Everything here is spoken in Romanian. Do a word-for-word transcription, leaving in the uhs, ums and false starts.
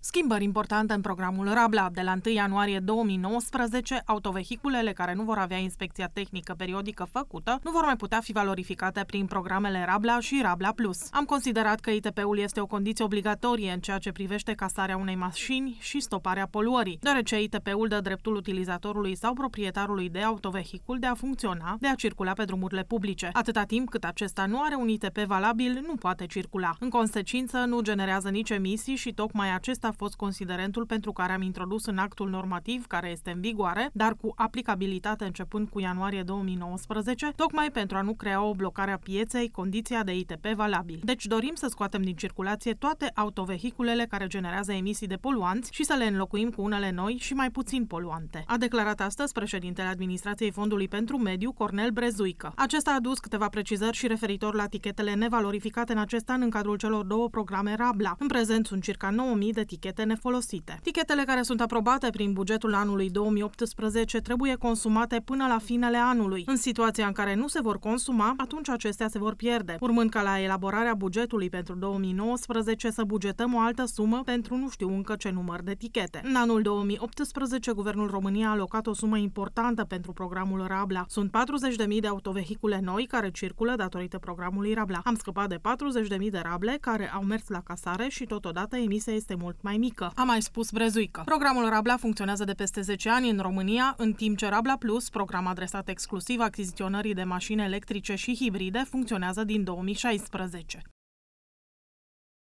Schimbări importante în programul Rabla. De la întâi ianuarie două mii nouăsprezece, autovehiculele care nu vor avea inspecția tehnică periodică făcută nu vor mai putea fi valorificate prin programele Rabla și Rabla Plus. Am considerat că I T P-ul este o condiție obligatorie în ceea ce privește casarea unei mașini și stoparea poluării, deoarece I T P-ul dă dreptul utilizatorului sau proprietarului de autovehicul de a funcționa, de a circula pe drumurile publice. Atâta timp cât acesta nu are un I T P valabil, nu poate circula. În consecință, nu generează nici emisii și tocmai acesta a fost considerentul pentru care am introdus în actul normativ care este în vigoare, dar cu aplicabilitate începând cu ianuarie două mii nouăsprezece, tocmai pentru a nu crea o blocare a pieței, condiția de I T P valabil. Deci dorim să scoatem din circulație toate autovehiculele care generează emisii de poluanți și să le înlocuim cu unele noi și mai puțin poluante. A declarat astăzi președintele Administrației Fondului pentru Mediu, Cornel Brezuică. Acesta a adus câteva precizări și referitor la tichetele nevalorificate în acest an în cadrul celor două programe Rabla. În prezent sunt circa nouă mii de tichete nefolosite. Tichetele care sunt aprobate prin bugetul anului două mii optsprezece trebuie consumate până la finele anului. În situația în care nu se vor consuma, atunci acestea se vor pierde, urmând ca la elaborarea bugetului pentru două mii nouăsprezece să bugetăm o altă sumă pentru nu știu încă ce număr de tichete. În anul două mii optsprezece, Guvernul României a alocat o sumă importantă pentru programul Rabla. Sunt patruzeci de mii de autovehicule noi care circulă datorită programului Rabla. Am scăpat de patruzeci de mii de rable care au mers la casare și totodată emisia este mult mai mică, a mai spus Brezuică. Programul Rabla funcționează de peste zece ani în România, în timp ce Rabla Plus, program adresat exclusiv achiziționării de mașini electrice și hibride, funcționează din două mii șaisprezece.